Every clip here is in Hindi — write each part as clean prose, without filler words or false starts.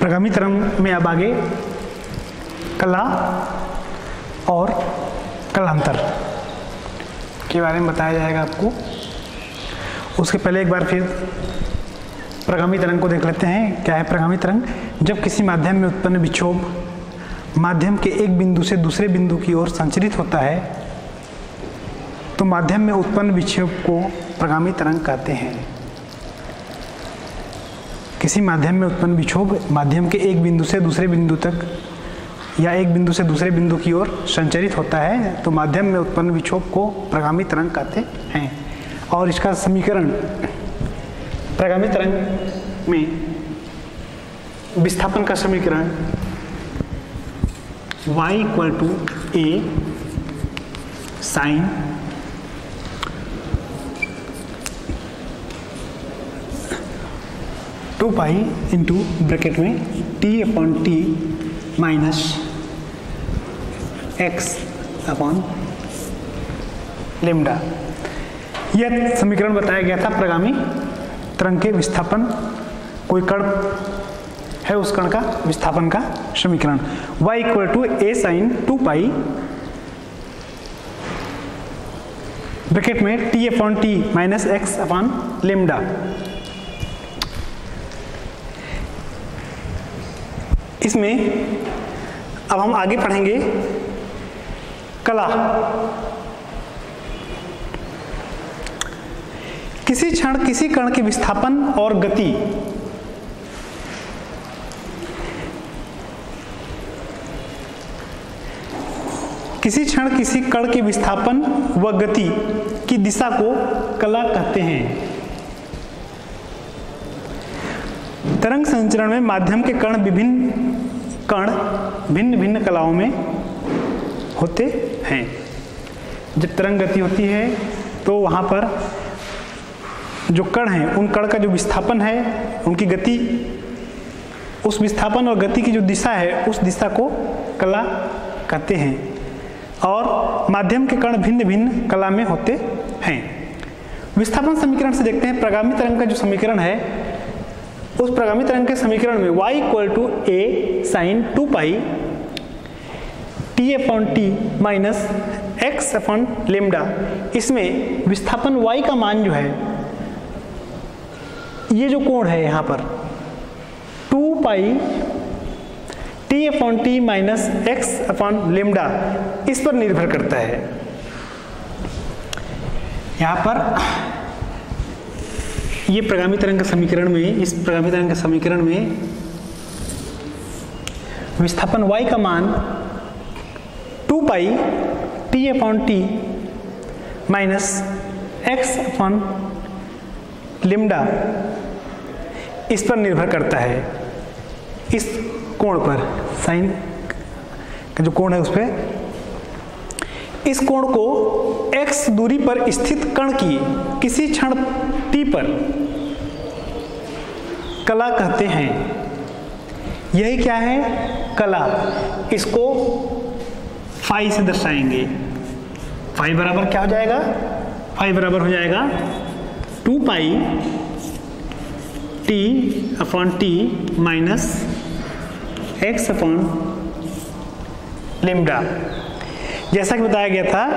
प्रगामी तरंग में अब आगे कला और कलांतर के बारे में बताया जाएगा आपको। उसके पहले एक बार फिर प्रगामी तरंग को देख लेते हैं। क्या है प्रगामी तरंग? जब किसी माध्यम में उत्पन्न विक्षोभ माध्यम के एक बिंदु से दूसरे बिंदु की ओर संचरित होता है तो माध्यम में उत्पन्न विक्षोभ को प्रगामी तरंग कहते हैं। किसी माध्यम में उत्पन्न विक्षोभ माध्यम के एक बिंदु से दूसरे बिंदु तक या एक बिंदु से दूसरे बिंदु की ओर संचरित होता है तो माध्यम में उत्पन्न विक्षोभ को प्रगामी तरंग कहते हैं। और इसका समीकरण प्रगामी तरंग में विस्थापन का समीकरण y = a sin two pi into bracket में t/t माइनस x/λ। यह समीकरण बताया गया था प्रगामी तरंग के विस्थापन, कोई कण है उस कण का विस्थापन का समीकरण y = a sin 2 pi bracket में t/t माइनस x/λ। इसमें अब हम आगे पढ़ेंगे कला। किसी क्षण किसी कण के विस्थापन और गति किसी क्षण किसी कण के विस्थापन व गति की दिशा को कला कहते हैं। तरंग संचरण में माध्यम के कण भिन्न भिन्न कलाओं में होते हैं। जब तरंग गति होती है तो वहाँ पर जो कण हैं उन कण का जो विस्थापन है, उनकी गति, उस विस्थापन और गति की जो दिशा है उस दिशा को कला कहते हैं। और माध्यम के कण भिन्न भिन्न कला में होते हैं। विस्थापन समीकरण से देखते हैं प्रगामी तरंग का जो समीकरण है, उस प्रगामी तरंग के समीकरण में y = a sin 2 pi t/t minus x/λ। इसमें विस्थापन y का मान जो है, ये जो कोण है यहाँ पर 2 पाई t/t माइनस x/λ, इस पर निर्भर करता है। यहाँ पर ये प्रगामी तरंग का समीकरण में, इस प्रगामी तरंग के समीकरण में विस्थापन y का मान 2 पाई t/t माइनस x/λ इस पर निर्भर करता है। इस कोण पर, साइन का जो कोण है उस पर, इस कोण को x दूरी पर स्थित कण की किसी क्षण t पर कला कहते हैं। यही क्या है? कला। इसको फाई से दर्शाएंगे। फाई बराबर क्या हो जाएगा? फाई बराबर हो जाएगा 2 पाई t/t माइनस x/λ। जैसा कि बताया गया था,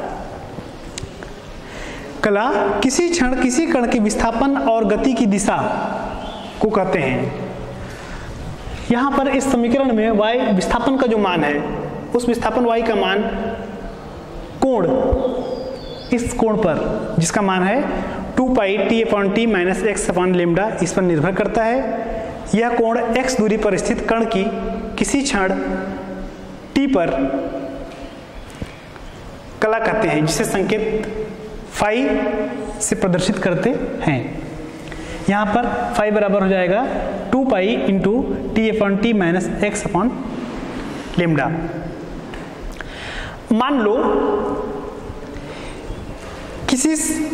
कला किसी क्षण किसी कण के विस्थापन और गति की दिशा को कहते हैं। यहां पर इस समीकरण में y विस्थापन का जो मान है, उस विस्थापन y का मान कोण, इस कोण पर जिसका मान है 2 पाई t/t माइनस x/λ, इस पर निर्भर करता है। यह कोण x दूरी पर स्थित कण की किसी क्षण t पर कला कहते हैं, जिसे संकेत फाई से प्रदर्शित करते हैं। यहाँ पर फाई बराबर हो जाएगा 2 pi into t/t minus x/λ। मान लो किसी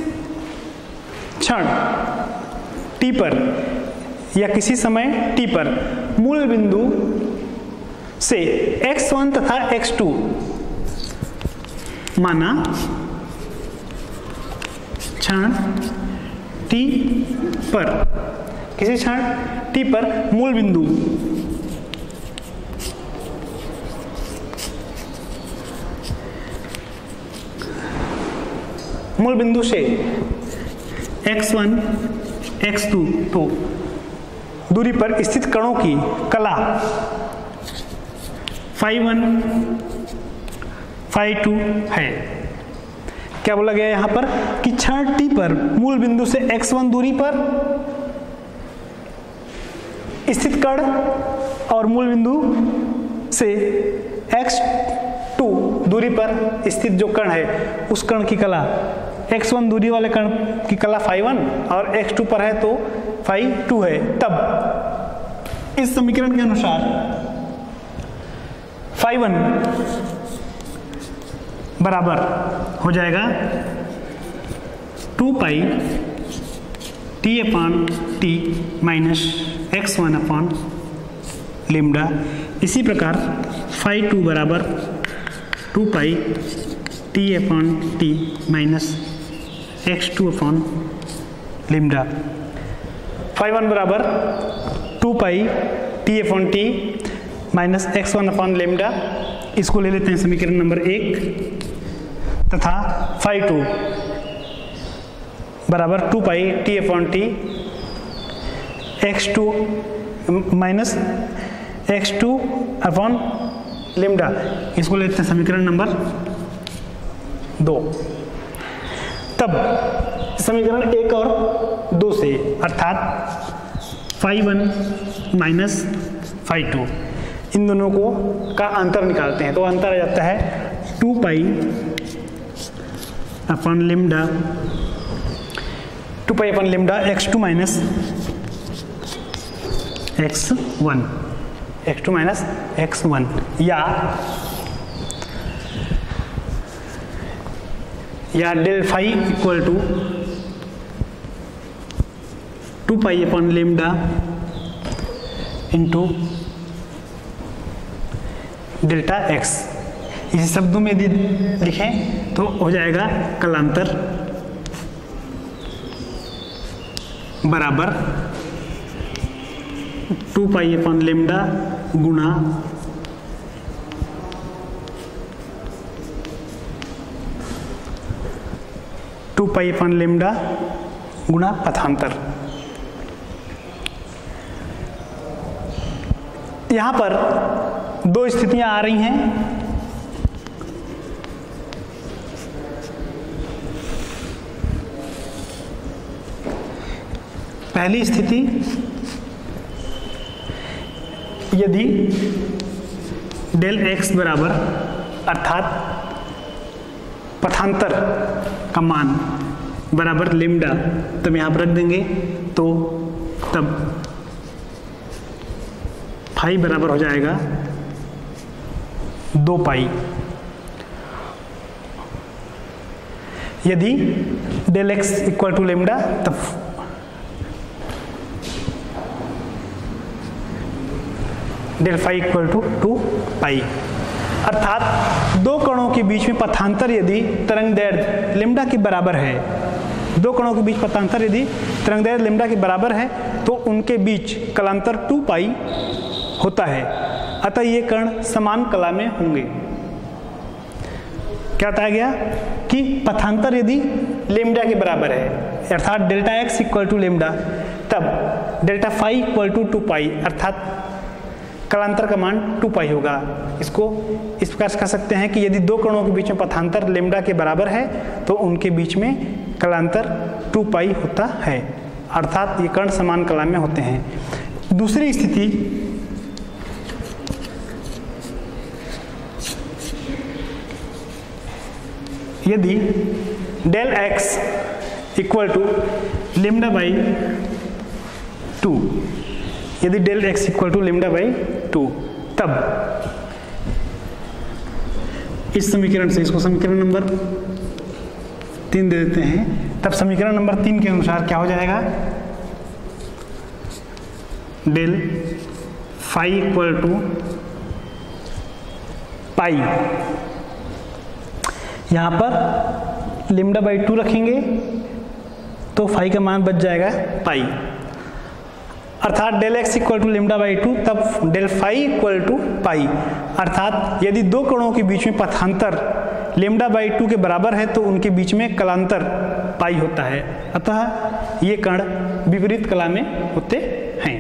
क्षण t पर या किसी समय t पर मूल बिंदु से x1 तथा x2 माना क्षण t पर, किसी क्षण t पर मूल बिंदु मूल बिंदु से x1 x2 तो दूरी पर स्थित कणों की कला φ1 φ2 है। क्या बोला गया यहाँ पर कि क्षण t पर मूल बिंदु से x1 दूरी पर स्थित कण और मूल बिंदु से x2 दूरी पर स्थित जो कण है उस कण की कला x1 दूरी वाले कण की कला φ1 और x2 पर है तो φ2 है। तब इस समीकरण के अनुसार φ1 बराबर हो जाएगा 2 pi t upon t minus x1 upon lambda. इसी प्रकार φ2 बराबर 2 pi t upon t minus x2 upon lambda. φ1 बराबर 2 pi t upon t minus x1 upon lambda. इसको ले लेते हैं समीकरण नंबर 1 तथा φ2 बराबर 2 pi t upon t x2 minus x2 upon lambda. इसको लेते हैं समीकरण नंबर 2। तब समीकरण 1 और 2 से अर्थात φ1 माइनस φ2 इन दोनों को का अंतर निकालते हैं तो अंतर आ जाता है 2 pi upon lambda 2 pi upon lambda x2 minus x1 x2 minus x1 या del phi equal to 2 pi upon lambda into delta x। इसे शब्दों में यदि लिखें तो हो जाएगा कलांतर बराबर 2 पाई अपॉन लेमडा गुणा 2 पाई अपॉन लेमडा गुणा पथांतर। यहां पर दो स्थितियां आ रही हैं। पहली स्थिति यदि डेल x बराबर अर्थात पथांतर का मान बराबर लेमडा तब यहां पर रख देंगे तो तब फाई बराबर हो जाएगा 2 पाई। यदि del x equal to lambda तब del phi equal to 2 pi. अर्थात दो कणों के बीच में पथांतर यदि तरंगदैर्घ्य लेमडा के बराबर है, दो कणों के बीच पथांतर यदि तरंगदैर्घ्य लेमडा के बराबर है तो उनके बीच कलांतर 2 पाई होता है। अतः ये कण समान कला में होंगे। क्या बताया गया कि पथांतर यदि लेमडा के बराबर है अर्थात delta x equal to lambda तब delta phi equal to 2 pi अर्थात कलांतर का मान 2 पाई होगा। इसको इस प्रकार से कह सकते हैं कि यदि दो कणों के बीच में पथांतर लेमडा के बराबर है तो उनके बीच में कलांतर 2 पाई होता है अर्थात ये कण समान कला में होते हैं। दूसरी स्थिति यदि del x equal to lambda by 2 यदि del x equal to lambda by 2 तब इस समीकरण से इसको समीकरण नंबर 3 दे देते हैं। तब समीकरण नंबर 3 के अनुसार क्या हो जाएगा del phi equal to pi. यहां पर लेमडा बाई 2 रखेंगे तो फाई का मान बच जाएगा पाई अर्थात del x equal to lambda by 2 तब del phi equal to pi. अर्थात यदि दो कणों के बीच में पथांतर लेमडा बाई 2 के बराबर है तो उनके बीच में कलांतर पाई होता है, अतः ये कण विपरीत कला में होते हैं।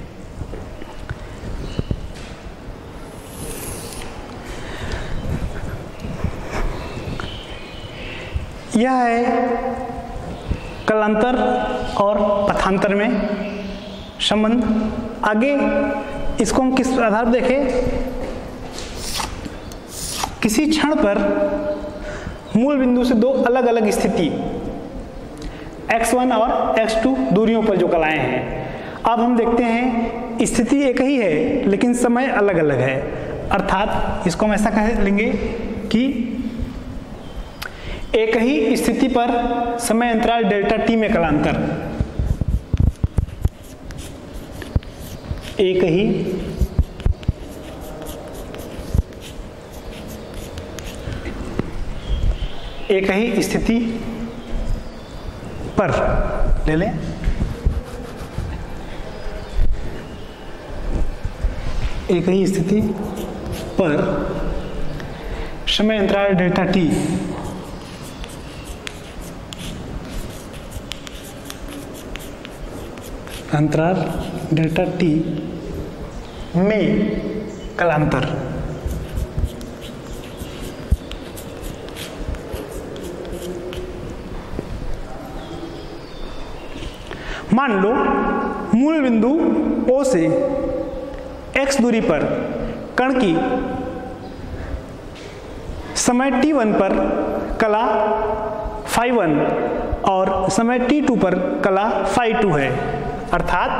यह है कलांतर और पथांतर में संबंध। आगे इसको हम किस आधार पर देखें, किसी क्षण पर मूल बिंदु से दो अलग अलग स्थिति x1 और x2 दूरियों पर जो कलाएं हैं, अब हम देखते हैं स्थिति एक ही है लेकिन समय अलग अलग है, अर्थात इसको हम ऐसा कह लेंगे कि एक ही स्थिति पर समय अंतराल डेल्टा टी में कलांतर, एक ही स्थिति पर ले लें, एक ही स्थिति पर समय अंतराल डेल्टा टी अंतराल डेल्टा टी में कलांतर। मान लो मूल बिंदु O से x दूरी पर कण की समय t1 पर कला phi1 और समय t2 पर कला phi2 है, अर्थात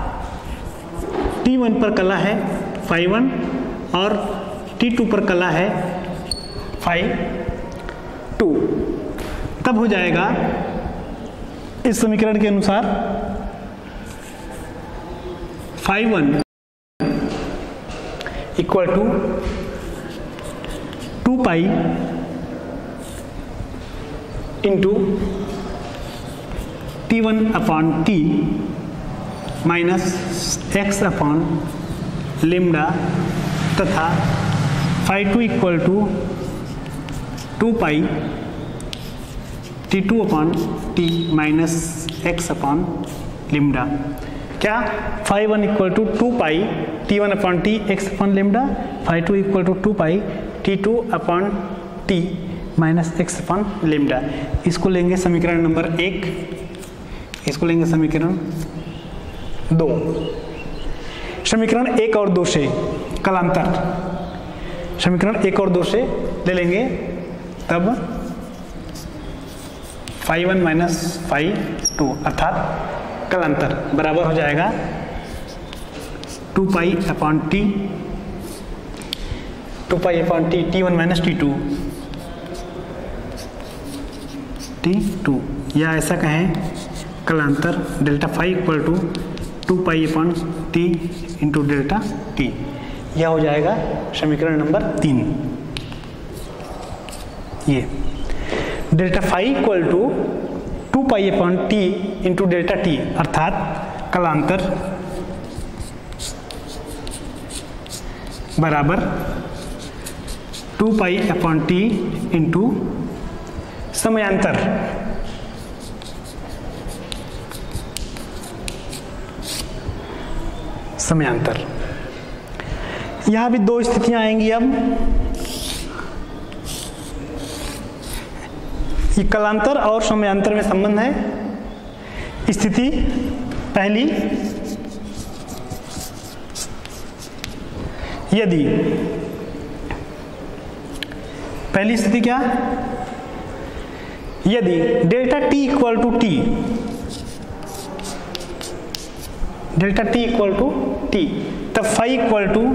t1 पर कला है phi1 और t2 पर कला है phi2। तब हो जाएगा इस समीकरण के अनुसार phi1 equal to 2 pi into t1 upon t minus x upon lambda तथा phi2 equal to 2 pi t2 upon t minus x upon lambda. क्या phi1 equal to 2 pi t1 upon t x upon lambda, phi2 equal to 2 pi t2 upon t minus x upon lambda. इसको लेंगे समीकरण नंबर 1, इसको लेंगे समीकरण 2। समीकरण 1 और 2 से कलांतर, समीकरण 1 और 2 से ले लेंगे, तब phi1 माइनस phi2 अर्थात कलांतर बराबर हो जाएगा 2 pi upon T, 2 pi upon T t1 minus t2, या ऐसा कहें कलांतर delta phi equal to 2 pi upon T into delta T. यह हो जाएगा समीकरण नंबर 3। ये delta phi equal to 2 pi upon T into delta T अर्थात कलांतर बराबर 2 पाई अपॉन टी इंटू समयांतर समयांतर। यहां भी दो स्थितियां आएंगी। अब ये कलांतर और समयांतर में संबंध है। स्थिति पहली, यदि पहली स्थिति क्या, यदि delta T equal to T, delta T equal to T, तब फाई इक्वल टू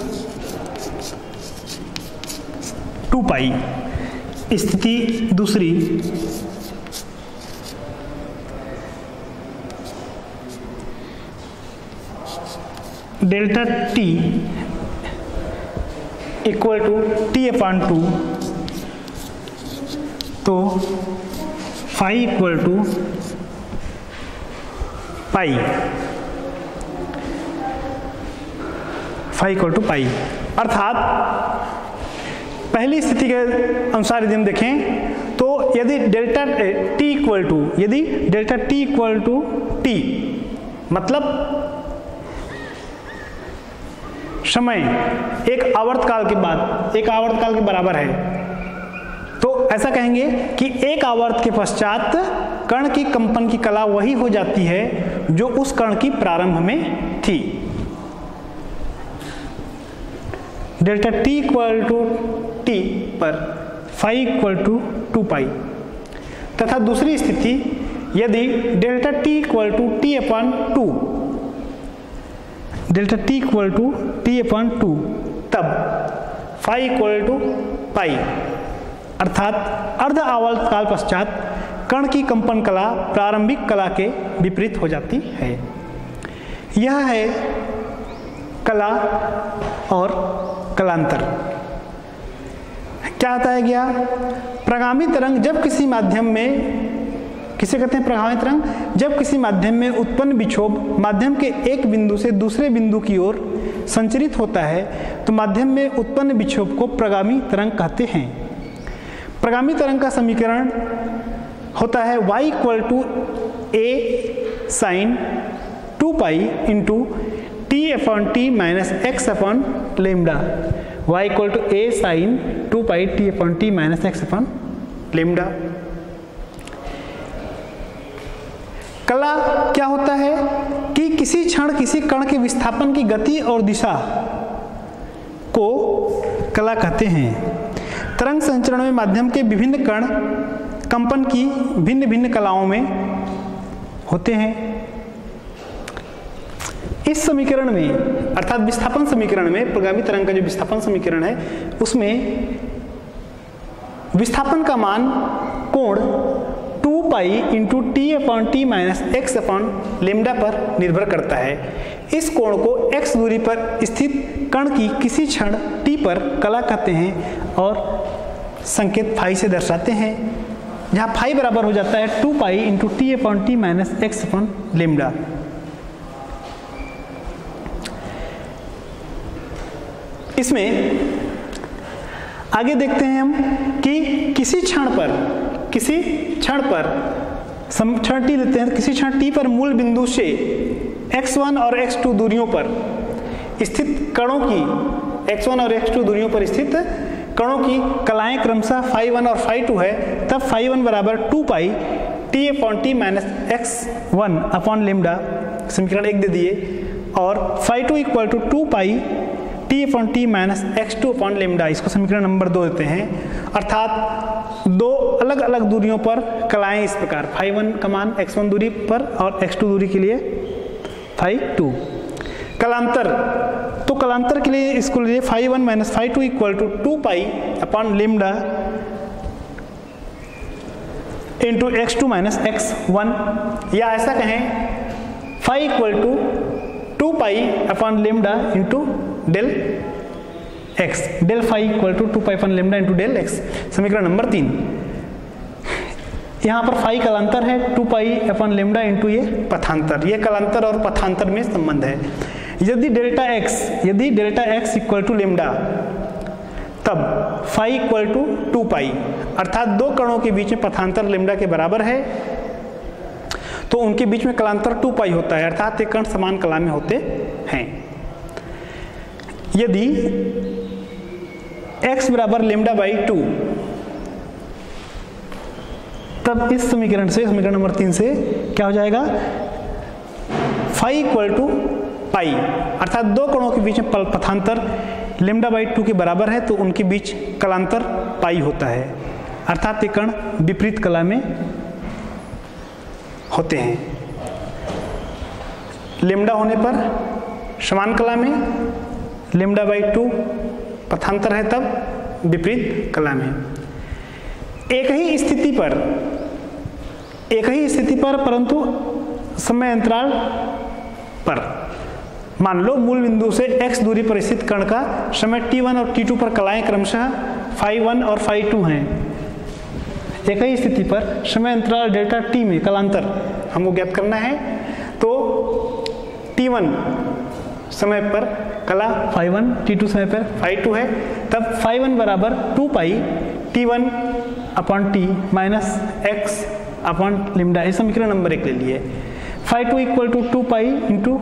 2 पाई। स्थिति दूसरी, delta T equal to T upon 2, तो phi equal to pi, phi equal to pi, अर्थात पहली स्थिति के अनुसार यदि हम देखें तो यदि डेल्टा टी इक्वल टू, यदि delta T equal to T मतलब समय एक आवर्तकाल के बाद, एक आवर्तकाल के बराबर है, तो ऐसा कहेंगे कि एक आवर्त के पश्चात कण की कंपन की कला वही हो जाती है जो उस कण की प्रारंभ में थी। Delta T equal to T पर फाई इक्वल टू 2 पाई। तथा दूसरी स्थिति यदि delta T equal to T upon 2, delta T equal to T upon 2, तब फाई इक्वल टू पाई, अर्थात अर्ध आवर्त काल पश्चात कण की कंपन कला प्रारंभिक कला के विपरीत हो जाती है। यह है कला और कलांतर। क्या बताया गया? प्रगामी तरंग जब किसी माध्यम में, किसे कहते हैं प्रगामी तरंग, जब किसी माध्यम में उत्पन्न विक्षोभ माध्यम के एक बिंदु से दूसरे बिंदु की ओर संचरित होता है तो माध्यम में उत्पन्न विक्षोभ को प्रगामी तरंग कहते हैं। प्रगामी तरंग का समीकरण होता है y equal to a sine 2 pi into T upon T minus X upon lambda. y equal to a sine 2 pi T upon T minus X upon lambda. कला क्या होता है कि किसी क्षण किसी कण के विस्थापन की गति और दिशा को कला कहते हैं। तरंग संचरण में माध्यम के विभिन्न कण कंपन की भिन्न भिन्न कलाओं में होते हैं। इस समीकरण में, अर्थात विस्थापन समीकरण में, प्रगामी तरंग का जो विस्थापन समीकरण है उसमें विस्थापन का मान कोण 2 pi into T upon T minus X upon lambda पर निर्भर करता है। इस कोण को x दूरी पर स्थित कण की किसी क्षण t पर कला कहते हैं और संकेत फाई से दर्शाते हैं, जहां फाई बराबर हो जाता है 2 pi into T upon T minus X upon lambda. इसमें आगे देखते हैं हम कि किसी क्षण पर क्षण टी लेते हैं, किसी क्षण टी पर मूल बिंदु से x1 और x2 दूरियों पर स्थित कणों की, x1 और x2 दूरियों पर स्थित कणों की कलाएं क्रमशः फाई 1 और फाई 2 है, तब फाई 1 बराबर 2 pi T upon T minus x1 upon lambda, समीकरण 1 दे दिए, और phi 2 equal to 2 pi T upon T minus x2 upon lambda, इसको समीकरण नंबर 2 देते हैं। अर्थात दो अलग अलग दूरियों पर कलाएं इस प्रकार, फाई 1 का मान x1 दूरी पर और x2 दूरी के लिए फाई 2। कलांतर, तो कलांतर के लिए इसको लिए phi 1 minus phi 2 equal to 2 pi upon lambda into x2 minus x1, या ऐसा कहें phi equal to 2 pi upon lambda into del x, del phi equal to 2 pi upon lambda into del x, समीकरण नंबर 3। यहाँ पर फाई कलांतर है, 2 पाई अपॉन लेमडा इंटू ये पथांतर, ये कलांतर और पथांतर में संबंध है। यदि delta x equal to lambda, तब फाई इक्वल टू 2 पाई, अर्थात दो कणों के बीच में पथांतर लेमडा के बराबर है तो उनके बीच में कलांतर 2 पाई होता है, अर्थात ये कण समान कला में होते हैं। यदि x बराबर लेमडा बाई 2, तब इस समीकरण से, समीकरण नंबर 3 से क्या हो जाएगा, फाई इक्वल टू पाई, अर्थात दो कणों के बीच में पथांतर लेमडा बाई 2 के बराबर है तो उनके बीच कलांतर पाई होता है, अर्थात ये कण विपरीत कला में होते हैं। लेमडा होने पर समान कला में, लेमडा बाई 2 पथांतर है तब विपरीत कला में। एक ही स्थिति पर परंतु समय अंतराल पर, मान लो मूल बिंदु से x दूरी पर स्थित कण का समय t1 और t2 पर कलाएं क्रमशः फाई 1 और फाई 2 हैं। एक ही स्थिति पर समय अंतराल डेल्टा t में कलांतर हमको ज्ञात करना है, तो t1 समय पर कला फाई 1, t2 समय पर फाई 2 है, तब फाई वन बराबर 2 pi T1 upon T minus X upon lambda, ये समीकरण नंबर 1 ले लिए। Phi two equal to 2 pi into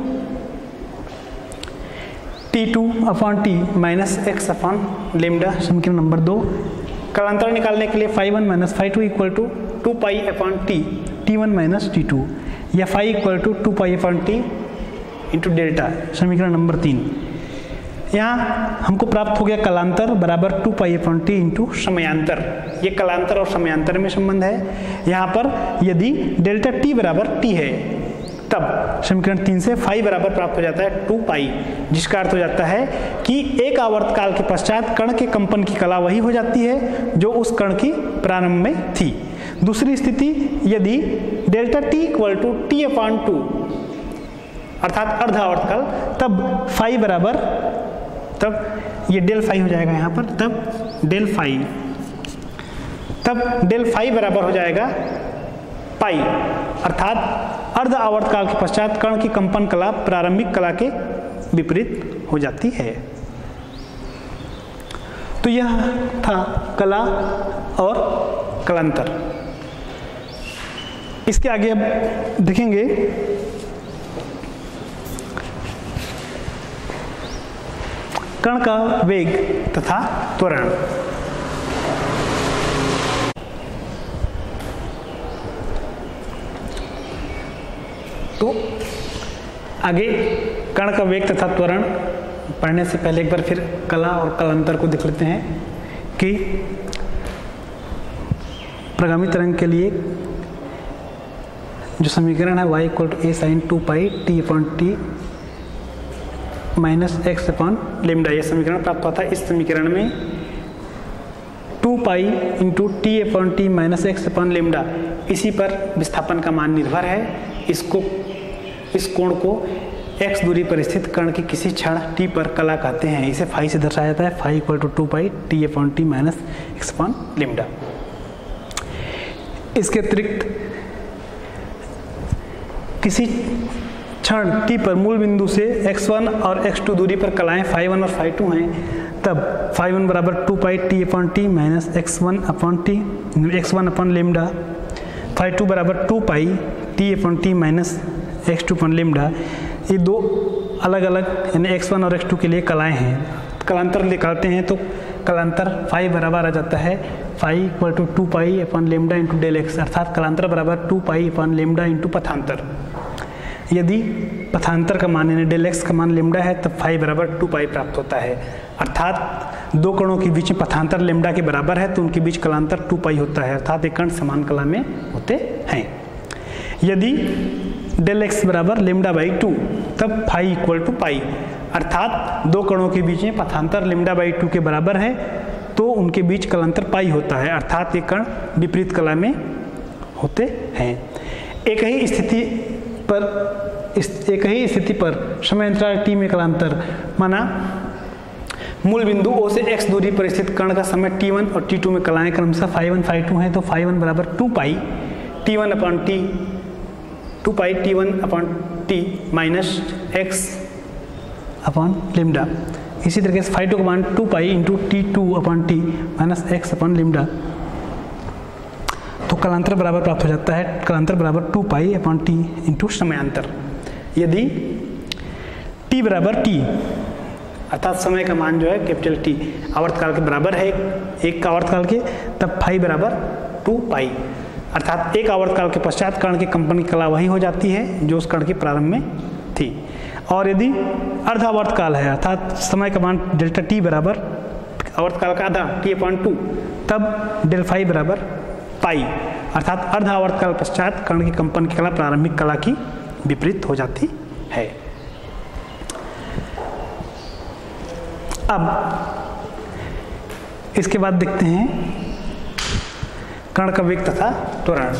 T2 upon T minus X upon lambda, समीकरण नंबर 2। कालांतर निकालने के लिए phi one minus phi two equal to 2 pi upon T T1 minus T2, या phi equal to 2 pi upon T into delta, समीकरण नंबर 3। यहाँ हमको प्राप्त हो गया कालांतर बराबर 2 पाई अपॉन टी इंटू समयांतर। ये कालांतर और समयांतर में संबंध है। यहाँ पर यदि डेल्टा टी बराबर टी है तब समीकरण 3 से फाई बराबर प्राप्त हो जाता है 2 पाई, जिसका अर्थ हो जाता है कि एक आवर्तकाल के पश्चात कण के कंपन की कला वही हो जाती है जो उस कण की प्रारंभ में थी। दूसरी स्थिति, यदि delta T equal to T upon 2 अर्थात अर्ध आवर्तकाल, तब फाई बराबर, तब ये डेल फाई हो जाएगा यहाँ पर, तब डेल फाई बराबर हो जाएगा पाई, अर्थात अर्ध आवर्तकाल के पश्चात कण की कंपन कला प्रारंभिक कला के विपरीत हो जाती है। तो यह था कला और कालांतर। इसके आगे अब देखेंगे कण का वेग तथा त्वरण। तो आगे कण का वेग तथा त्वरण पढ़ने से पहले एक बार फिर कला और कालांतर को देख लेते हैं कि प्रगामी तरंग के लिए जो समीकरण है y equal to A sine 2 pi T upon T minus X upon lambda, यह समीकरण प्राप्त होता है। इस समीकरण में 2 pi into T upon T minus X upon lambda, इसी पर विस्थापन का मान निर्भर है। इस कोण को x दूरी पर स्थित कण की किसी क्षण t पर कला कहते हैं। इसे फाई से दर्शाया जाता है, phi equal to 2 pi T upon T minus X upon lambda. इसके अतिरिक्त किसी क्षण t पर मूल बिंदु से x1 और x2 दूरी पर कलाएं फाई वन और फाई टू हैं, तब फाई वन बराबर 2 pi T upon T minus x1 upon lambda, phi two बराबर 2 pi T upon T minus x2 upon lambda. ये दो अलग अलग यानी x1 और x2 के लिए कलाएं हैं। कालांतर निकालते हैं तो कालांतर फाई बराबर आ जाता है phi equal to 2 pi upon lambda into del X, अर्थात कालांतर बराबर 2 पाई अपॉन लेमडा इंटू पथांतर। यदि पथांतर का मान यानी डेल एक्स का मान लेमडा है तब फाई बराबर 2 पाई प्राप्त होता है, अर्थात दो कणों के बीच में पथांतर लेमडा के बराबर है तो उनके बीच कालांतर 2 पाई होता है, अर्थात एक कण समान कला में होते हैं। यदि डेल एक्स बराबर लेमडा बाई 2 तब फाई इक्वल टू पाई, अर्थात दो कणों के बीच में पथांतर लेमडा बाई 2 के बराबर है तो उनके बीच कालांतर पाई होता है, अर्थात ये कण विपरीत कला में होते हैं। एक ही स्थिति पर समय अंतराल t में कालांतर, माना मूल बिंदु O से x दूरी पर स्थित कण का समय t1 और t2 में कलाएं क्रमशः फाई वन फाई टू हैं, तो फाई वन बराबर 2 pi t1 upon T 2 pi t1 upon T minus x upon lambda. इसी तरीके से फाई टू का मान 2 pi into t2 upon T minus x upon lambda. तो कालांतर बराबर प्राप्त हो जाता है, कालांतर बराबर 2 पाई अपॉन टी इंटू समयांतर। यदि t बराबर t अर्थात समय का मान जो है कैपिटल T आवर्तकाल के बराबर है एक आवर्तकाल के, तब फाई बराबर 2 पाई, अर्थात एक आवर्तकाल के पश्चात कण की कंपन की कला वही हो जाती है जो उस कण के प्रारंभ में थी। और यदि अर्ध आवर्तकाल है अर्थात समय का मान डेल्टा t बराबर आवर्तकाल का आधा t अपॉन 2, तब डेल फाई बराबर पाई, अर्थात अर्ध आवर्तकाल पश्चात कण की कंपन की कला प्रारंभिक कला की विपरीत हो जाती है। अब इसके बाद देखते हैं कण का वेग तथा त्वरण।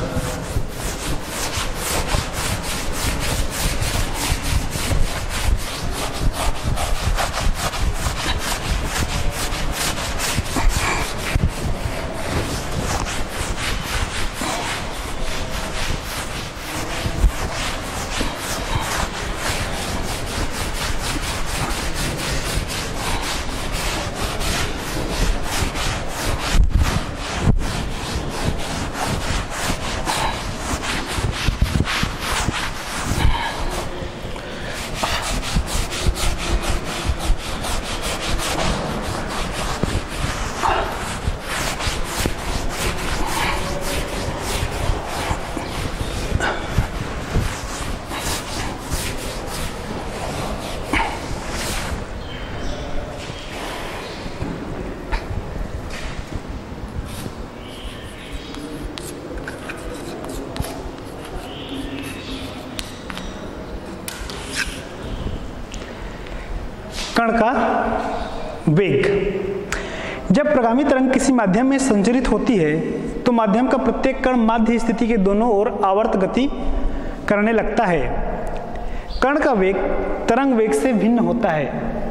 कण का वेग। जब प्रगामी तरंग किसी माध्यम में संचरित होती है तो माध्यम का प्रत्येक कण माध्य स्थिति के दोनों ओर आवर्त गति करने लगता है। कण का वेग तरंग वेग से भिन्न होता है।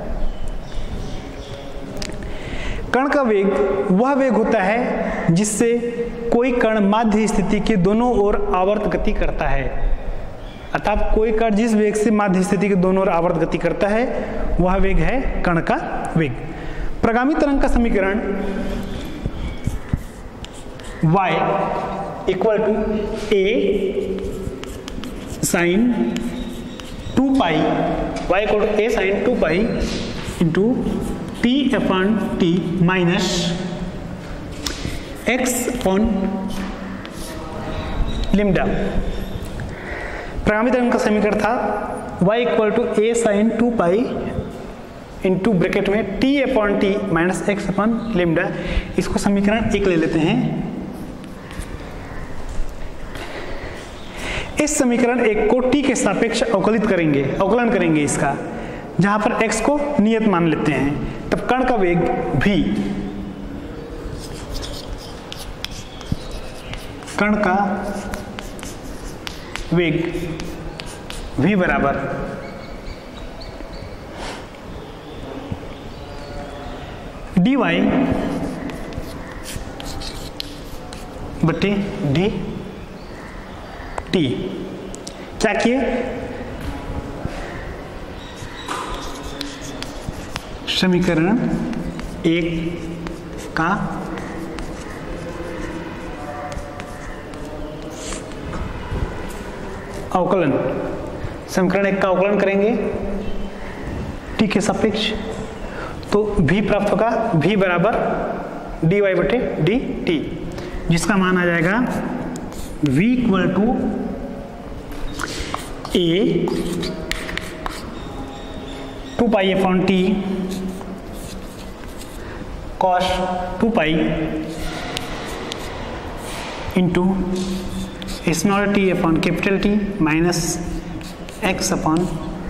कण का वेग वह वेग होता है जिससे कोई कण माध्य स्थिति के दोनों ओर आवर्त गति करता है। अर्थात कोई कण जिस वेग से माध्य स्थिति के दोनों ओर आवर्त गति करता है वह वेग है कण का वेग। प्रगामी तरंग का समीकरण y equal to a sine 2 pi y equal to a sine 2 pi into t upon t minus x upon lambda. प्रगामी तरंग का समीकरण था y equal to a sine 2 pi into bracket में t upon T minus X upon lambda. इसको समीकरण 1 ले लेते हैं। इस समीकरण 1 को t के सापेक्ष अवकलन करेंगे इसका, जहां पर x को नियत मान लेते हैं। तब कण का वेग v, कण का वेग v बराबर dy बटे डी टी। क्या किए, समीकरण 1 का अवकलन, समीकरण 1 का अवकलन करेंगे टी के सापेक्ष, तो v प्राप्त होगा v बराबर dy बटे डी टी, जिसका मान आ जाएगा v equal to a 2 pi upon T cos 2 pi into small T upon capital T minus X upon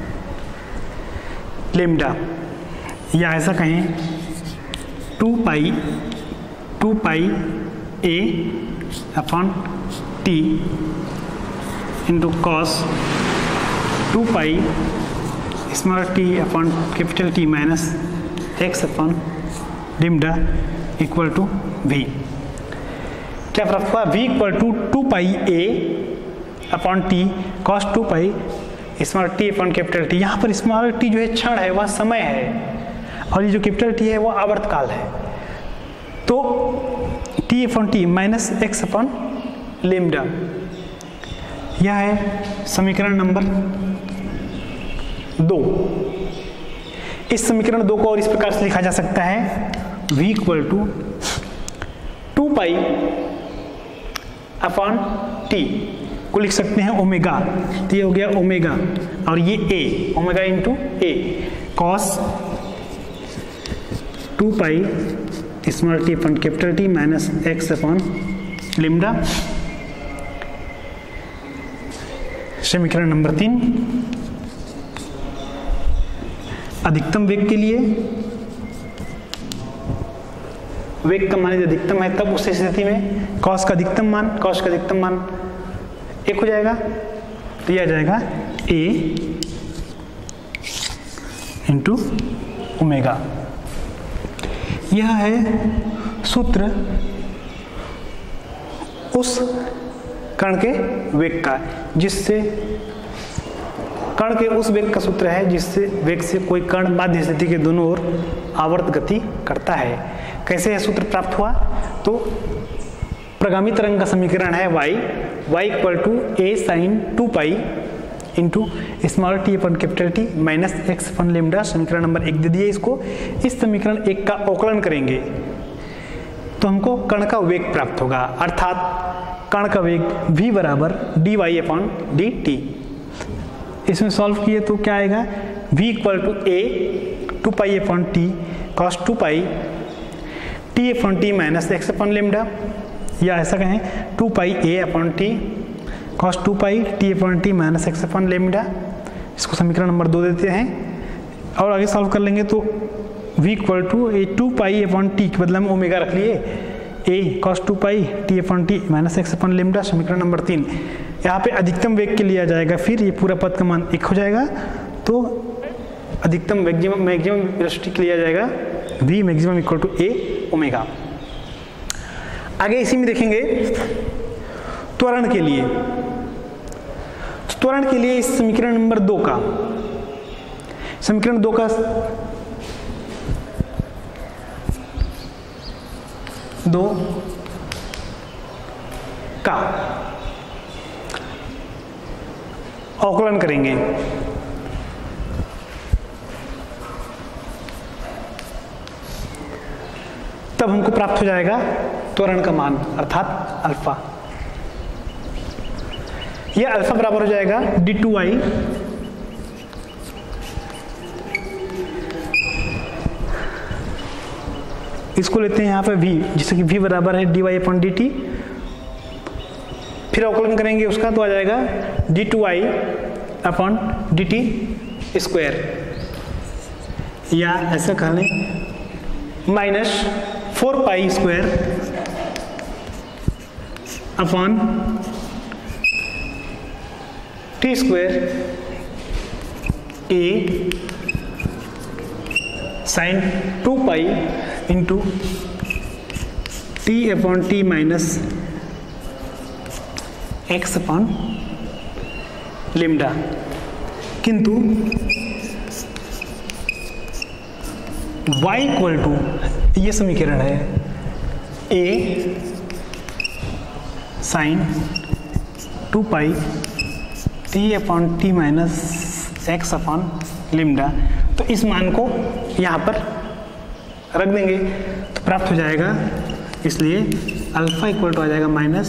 lambda, या ऐसा कहें 2 pi a upon T into cos 2 pi small T upon capital T minus X upon lambda equal to v। क्या प्राप्त हुआ, v equal to 2 pi a upon T cos 2 pi small T upon capital T. यहाँ पर स्मॉल टी जो है क्षण है, वह समय है, और ये जो कैपिटल टी है वो आवर्तकाल है। तो T upon T minus X upon lambda, यह है समीकरण नंबर 2। इस समीकरण 2 को और इस प्रकार से लिखा जा सकता है v equal to 2 pi upon T को लिख सकते हैं ओमेगा, तो ये हो गया ओमेगा, और ये a, omega into a cos 2 pi small T upon capital T minus X upon lambda. समीकरण नंबर 3, अधिकतम वेग के लिए वेग का मान यदि अधिकतम है तब उस स्थिति में कॉस का अधिकतम मान 1 हो जाएगा, तो यह आ जाएगा a इंटू ओमेगा। यह है सूत्र उस कण के वेग का, जिससे कण के उस वेग का सूत्र है जिससे वेग से कोई कण माध्य स्थिति के दोनों ओर आवर्त गति करता है। कैसे यह सूत्र प्राप्त हुआ, तो प्रगामी तरंग का समीकरण है y equal to a sine 2 pi into small T upon capital T minus X upon lambda. समीकरण नंबर 1 दे दिए। इसको इस समीकरण 1 का अवकलन करेंगे तो हमको कण का वेग प्राप्त होगा, अर्थात कण का वेग v बराबर dy अपॉन डी टी। इसमें सॉल्व किए तो क्या आएगा, v equal to a 2 pi upon T cos 2 pi T upon T minus X upon lambda, या ऐसा कहें 2 pi a upon T cos 2 pi T upon T minus X upon lambda. इसको समीकरण नंबर 2 देते हैं। और आगे सॉल्व कर लेंगे तो v equal to A 2 pi upon T के बदले में ओमेगा रख लिए, a cos 2 pi T upon T minus X upon lambda, समीकरण नंबर 3। यहाँ पे अधिकतम वेग के लिए आ जाएगा, फिर ये पूरा पद का मान 1 हो जाएगा, तो अधिकतम मैक्सिमम वेलोसिटी के लिए आ जाएगा v maximum equal to a omega. आगे इसी में देखेंगे त्वरण के लिए। त्वरण के लिए इस समीकरण नंबर 2 का, समीकरण 2 का अवकलन करेंगे। तब हमको प्राप्त हो जाएगा त्वरण का मान अर्थात अल्फा। यह अल्फा बराबर हो जाएगा d2y इसको लेते हैं यहाँ पे v, जिससे कि v बराबर है dy अपॉन dt। फिर अवकलन करेंगे उसका तो आ जाएगा d2y अपॉन dt स्क्वायर, या ऐसा कह लें minus 4 pi square upon T square a sine 2 pi into T upon T minus X upon lambda. किंतु y इक्वल टू ये समीकरण है a sine 2 pi T upon T minus X upon lambda, तो इस मान को यहाँ पर रख देंगे तो प्राप्त हो जाएगा, इसलिए अल्फा इक्वल टू आ जाएगा minus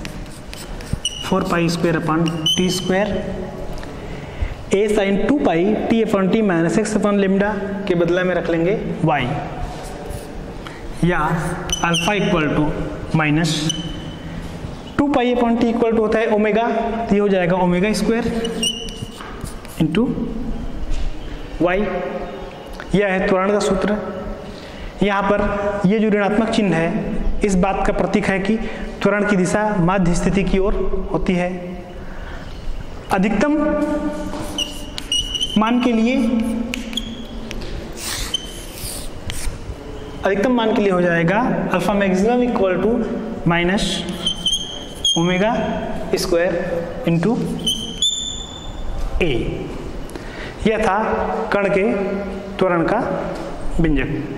4 pi square upon T square a sine 2 pi T upon T minus X upon lambda के बदला में रख लेंगे y, या alpha equal to minus 2 pi upon T equal to होता है ओमेगा, तो ये हो जाएगा ओमेगा स्क्वायर इंटू y। यह है त्वरण का सूत्र। यहाँ पर ये जो ऋणात्मक चिन्ह है इस बात का प्रतीक है कि त्वरण की दिशा माध्य स्थिति की ओर होती है। अधिकतम मान के लिए हो जाएगा alpha maximum equal to minus omega square into A. यह था कण के त्वरण का व्यंजक।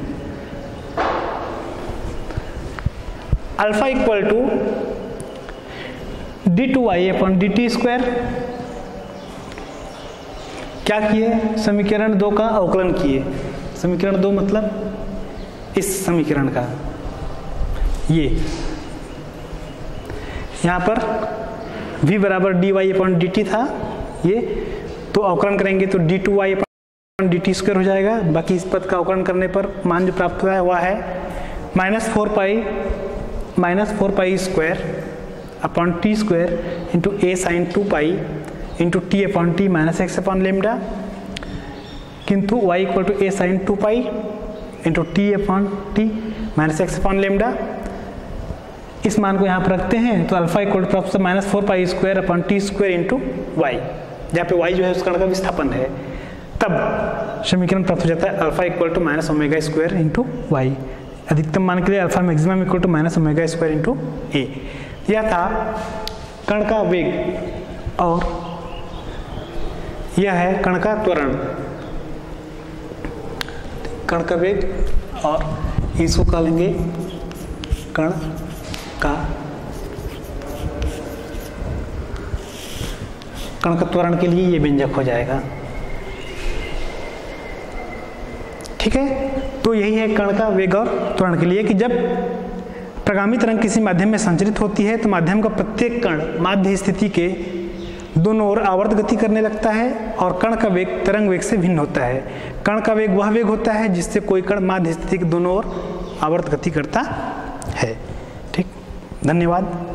Alpha equal to d2y upon dt square, क्या किए, समीकरण 2 का अवकलन किए। समीकरण 2 मतलब इस समीकरण का, ये यहाँ पर v बराबर dy अपॉन dt था ये, तो अवकलन करेंगे तो d2y अपॉन dt स्क्वायर हो जाएगा। बाकी इस पद का अवकलन करने पर मान जो प्राप्त हुआ है वह है minus 4 pi square upon T square into a sine 2 pi into T upon T minus X upon lambda, किंतु y equal to a sine 2 pi into T upon T minus X upon lambda. इस मान को यहाँ पर रखते हैं तो अल्फा इक्वल टू प्राप्त minus 4 pi square upon T square into y, जहाँ पे y जो है उस कण का विस्थापन है। तब समीकरण प्राप्त हो जाता है alpha equal to minus omega square into y। अधिकतम मान के लिए alpha maximum equal to minus omega square into A. यह था कण का वेग और यह है कण का त्वरण। कण का वेग और इसको कह लेंगे कण का त्वरण के लिए ये व्यंजक हो जाएगा। ठीक है, तो यही है कण का वेग और त्वरण के लिए कि जब प्रगामी तरंग किसी माध्यम में संचरित होती है तो माध्यम का प्रत्येक कण माध्य स्थिति के दोनों ओर आवर्त गति करने लगता है और कण का वेग तरंग वेग से भिन्न होता है। कण का वेग वह वेग होता है जिससे कोई कण माध्य स्थिति के दोनों ओर आवर्त गति करता है। ठीक, धन्यवाद।